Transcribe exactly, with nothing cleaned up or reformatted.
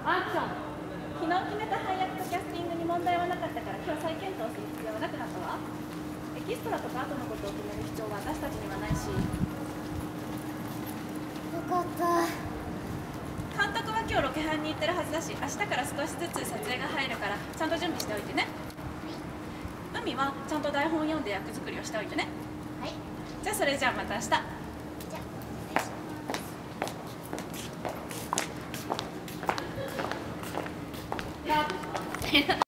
アクション。 昨日決めた配役とキャスティングに問題はなかったから今日再検討する必要はなくなったわ。エキストラとか後のことを決める必要は私たちにはないし。よかった。 監督は今日ロケハンに行ってるはずだし、明日から少しずつ撮影が入るからちゃんと準備しておいてね。海はちゃんと台本読んで役作りをしておいてね。 はい。 じゃあそれじゃあまた明日。じゃあお願いします。